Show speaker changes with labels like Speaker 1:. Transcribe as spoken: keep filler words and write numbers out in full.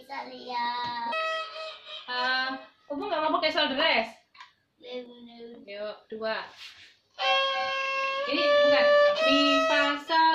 Speaker 1: Italia.
Speaker 2: Uh, Ubu nggak mau pakai solder dress?
Speaker 1: Bener.
Speaker 2: Yuk, dua. Ini bukan. Mi, fa, sol.